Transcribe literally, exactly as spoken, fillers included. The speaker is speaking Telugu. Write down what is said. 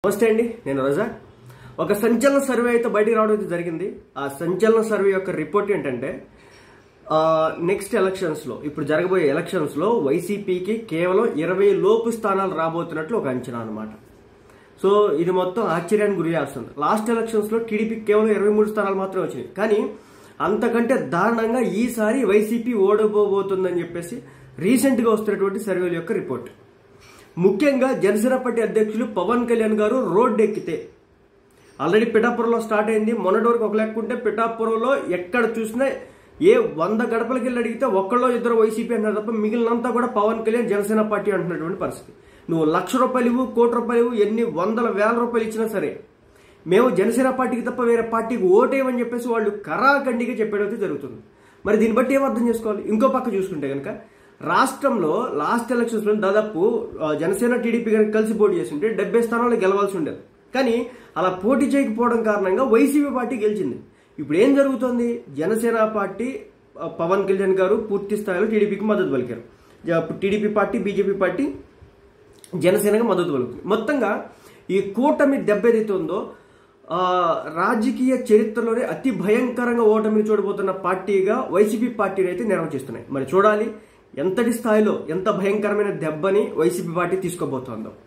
నమస్తే అండి, నేను రజా. ఒక సంచలన సర్వే అయితే బయటికి రావడం అయితే జరిగింది. ఆ సంచలన సర్వే యొక్క రిపోర్ట్ ఏంటంటే నెక్స్ట్ ఎలక్షన్స్ లో ఇప్పుడు జరగబోయే ఎలక్షన్స్ లో వైసీపీకి కేవలం ఇరవై లోపు స్థానాలు రాబోతున్నట్లు ఒక అంచనా అనమాట. సో ఇది మొత్తం ఆశ్చర్యానికి గురి చేస్తుంది. లాస్ట్ ఎలక్షన్స్ లో టీడీపీకి కేవలం ఇరవై మూడు స్థానాలు మాత్రమే వచ్చినాయి. కానీ అంతకంటే దారుణంగా ఈసారి వైసీపీ ఓడిపోబోతుందని చెప్పేసి రీసెంట్ గా వస్తున్నటువంటి సర్వేల యొక్క రిపోర్ట్. ముఖ్యంగా జనసేన పార్టీ అధ్యక్షులు పవన్ కళ్యాణ్ గారు రోడ్డు ఎక్కితే ఆల్రెడీ పిఠాపురంలో స్టార్ట్ అయింది. మొన్నటి వరకు ఒక లెక్క ఉంటే పిఠాపురంలో ఎక్కడ చూసినా ఏ వంద గడపలకి వెళ్ళి అడిగితే ఒక్కళ్ళో ఇద్దరు వైసీపీ అంటున్నారు తప్ప మిగిలినంతా కూడా పవన్ కళ్యాణ్ జనసేన పార్టీ అంటున్నటువంటి పరిస్థితి. నువ్వు లక్ష రూపాయలు ఇవ్వు, కోటి రూపాయలు ఇవ్వు, ఎన్ని వందల వేల రూపాయలు ఇచ్చినా సరే మేము జనసేన పార్టీకి తప్ప వేరే పార్టీకి ఓటేయమని చెప్పేసి వాళ్ళు కరాఖండిగా చెప్పేదైతే జరుగుతుంది. మరి దీన్ని బట్టి ఏం అర్థం చేసుకోవాలి? ఇంకో పక్క చూసుకుంటే కనుక రాష్ట్రంలో లాస్ట్ ఎలక్షన్స్ లో దాదాపు జనసేన టీడీపీ కనుక కలిసి పోటీ చేస్తుంటే డెబ్బై స్థానాలు గెలవాల్సి ఉండేది. కానీ అలా పోటీ చేయకపోవడం కారణంగా వైసీపీ పార్టీ గెలిచింది. ఇప్పుడు ఏం జరుగుతోంది? జనసేన పార్టీ పవన్ కళ్యాణ్ గారు పూర్తి స్థాయిలో టీడీపీకి మద్దతు పలికారు. టీడీపీ పార్టీ బీజేపీ పార్టీ జనసేనకు మద్దతు పలుకుతుంది. మొత్తంగా ఈ కూటమి దెబ్బ ఏదైతే ఉందో రాజకీయ చరిత్రలోనే అతి భయంకరంగా ఓటమిని చూడబోతున్న పార్టీగా వైసీపీ పార్టీని అయితే నిర్వహిస్తున్నాయి. మరి చూడాలి ఎంతటి స్థాయిలో ఎంత భయంకరమైన దెబ్బని వైసీపీ పార్టీ తీసుకోబోతోందో.